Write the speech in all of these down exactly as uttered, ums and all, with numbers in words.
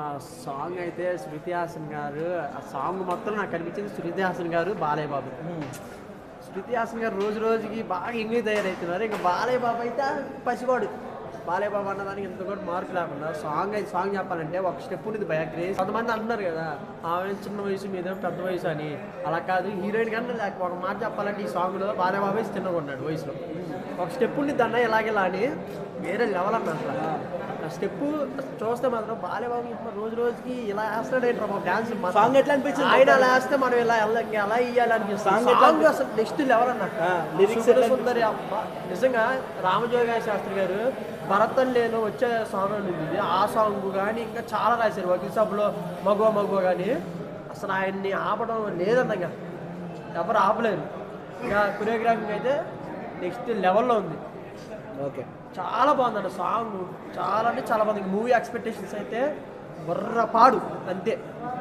ఆ సాంగ్ అయితే శృతి హాసన్ గారు ఆ సాంగ్ మొత్తం నాకు కనిపించింది శృతి హాసన్ గారు బాలయ్య బాబు. శృతి హాసన్ గారు రోజు రోజుకి బాగా ఎంగిలి తయారవుతున్నారు. ఇంకా బాలయ్య బాబు అయితే పసివాడు. బాలయ్య బాబు అన్నదానికి ఎంత కూడా మార్పు లేకుండా సాంగ్ అయితే సాంగ్ చెప్పాలంటే ఒక స్టెప్ ఉండేది భయ క్రేజ్. కొంతమంది అంటున్నారు కదా ఆమె చిన్న వయసు మీద పెద్ద వయసు అని. అలా కాదు, హీరోయిన్ కన్నా లేక ఒక మాట చెప్పాలంటే ఈ సాంగ్లో బాలయ్య బాబు చిన్నగా ఉన్నాడు వయసులో. ఒక స్టెప్ ఉండిద్ది అన్న ఇలాగేలా అని వేరే లెవెల్ అన్న అసలు ఆ స్టెప్ చూస్తే మాత్రం బాలయ్య బాబు రోజు రోజుకి ఇలా వేస్తాడు ఏంటో మా డాన్స్ సాంగ్ ఎట్లా అనిపించింది? ఆయన అలా వేస్తే మనం ఇలా వెళ్ళంగా ఎలా ఇవ్వాలి అనిపిస్తుంది. సాంగ్ అసలు నెక్స్ట్ లెవెల్ అన్న. లిరిక్స్ సుందరి అబ్బా నిజంగా రామజోగ శాస్త్రి గారు భరతం లేను వచ్చే సాంగ్ అనేది ఆ సాంగ్ కానీ ఇంకా చాలా రాశారు. వకీల్ సభలో మగువ మగువ కానీ అసలు ఆయన్ని ఆపడం లేదన్న. ఇంకా ఎవరు ఆపలేరు. ఇంకా కొరియోగ్రాఫింగ్ అయితే నెక్స్ట్ లెవెల్లో ఉంది. ఓకే, చాలా బాగుందండి సాంగ్. చాలా అంటే చాలా బాగుంది. మూవీ ఎక్స్పెక్టేషన్స్ అయితే బర్ర పాడు అంతే.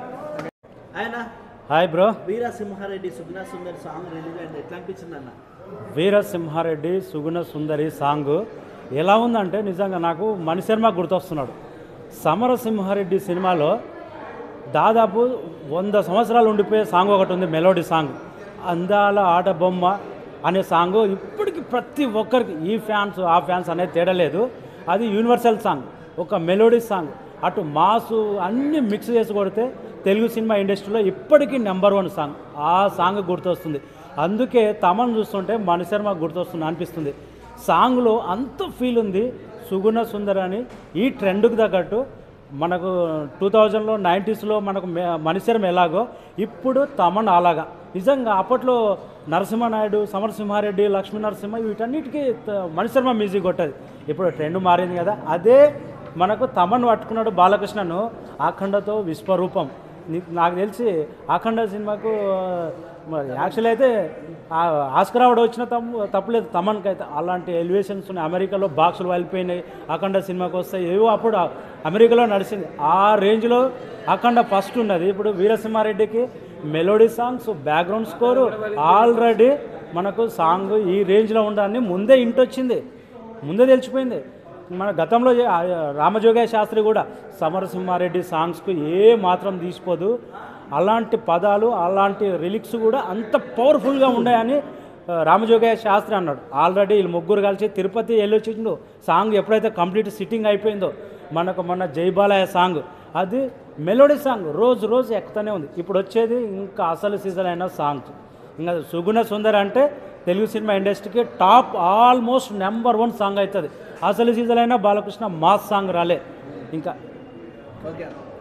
ఆయన hi bro. Veera Simha Reddy Suguna Sundari song release అయింది, ఎట్లా అనిపించింది అన్న? వీరసింహారెడ్డి సుగుణ సుందరి సాంగ్ ఎలా ఉందంటే నిజంగా నాకు మణిశర్మ గుర్తొస్తున్నాడు. సమరసింహారెడ్డి సినిమాలో దాదాపు వంద సంవత్సరాలు ఉండిపోయే సాంగ్ ఒకటి ఉంది, మెలోడీ సాంగ్. అందాల ఆట బొమ్మ అనే సాంగ్ ఇప్పటికి ప్రతి ఒక్కరికి ఈ ఫ్యాన్స్ ఆ ఫ్యాన్స్ అనేది తేడా లేదు. అది యూనివర్సల్ సాంగ్, ఒక మెలోడీ సాంగ్. అటు మాసు అన్నీ మిక్స్ చేసి కొడితే తెలుగు సినిమా ఇండస్ట్రీలో ఇప్పటికీ నెంబర్ వన్ సాంగ్. ఆ సాంగ్ గుర్తొస్తుంది. అందుకే తమను చూస్తుంటే మణిశర్మ గుర్తొస్తుంది అనిపిస్తుంది. సాంగ్లో అంత ఫీల్ ఉంది. సుగుణ సుందరి అని ఈ ట్రెండ్కి తగ్గట్టు మనకు టూ థౌజండ్లో నైంటీస్లో మనకు మణిశర్మ ఎలాగో ఇప్పుడు తమన్ అలాగా. నిజంగా అప్పట్లో నరసింహనాయుడు, సమరసింహారెడ్డి, లక్ష్మీ నరసింహ వీటన్నిటికీ మణిశర్మ మ్యూజిక్ కొట్టేది. ఇప్పుడు ట్రెండ్ మారింది కదా, అదే మనకు తమన్ పట్టుకున్నాడు బాలకృష్ణను అఖండతో విశ్వరూపం. నాకు తెలిసి అఖండ సినిమాకు యాక్చువల్ అయితే ఆస్కర్ అవార్డు వచ్చిన తప్పు తప్పులేదు తమన్కి అయితే. అలాంటి ఎలివేషన్స్ ఉన్నాయి. అమెరికాలో బాక్సులు వెళ్ళిపోయినాయి అఖండ సినిమాకి వస్తాయి. ఏవో అప్పుడు అమెరికాలో నడిచింది. ఆ రేంజ్లో అఖండ ఫస్ట్ ఉన్నది. ఇప్పుడు వీరసింహారెడ్డికి melody songs, background score already మనకు సాంగ్ ఈ రేంజ్లో ఉండాలని ముందే ఇంటొచ్చింది, ముందే తెలిసిపోయింది. మన గతంలో రామజోగయ్య శాస్త్రి కూడా సమరసింహారెడ్డి సాంగ్స్కు ఏ మాత్రం తీసిపోదు. అలాంటి పదాలు అలాంటి రిలిక్స్ కూడా అంత పవర్ఫుల్గా ఉన్నాయని రామజోగయ్య శాస్త్రి అన్నాడు. ఆల్రెడీ వీళ్ళు ముగ్గురు కలిసి తిరుపతి వెళ్ళొచ్చిండు. సాంగ్ ఎప్పుడైతే కంప్లీట్ సిట్టింగ్ అయిపోయిందో మనకు మొన్న జైబాలయ సాంగ్ అది మెలోడీ సాంగ్ రోజు రోజు ఎక్కుతూనే ఉంది. ఇప్పుడు వచ్చేది ఇంకా అసలు సీజన్ అయిన సాంగ్స్. ఇంకా సుగుణ సుందరి అంటే తెలుగు సినిమా ఇండస్ట్రీకి top almost number one song అవుతుంది. అసలు సీజన్ అయినా బాలకృష్ణ మాస్ సాంగ్ రాలే ఇంకా. ఓకే.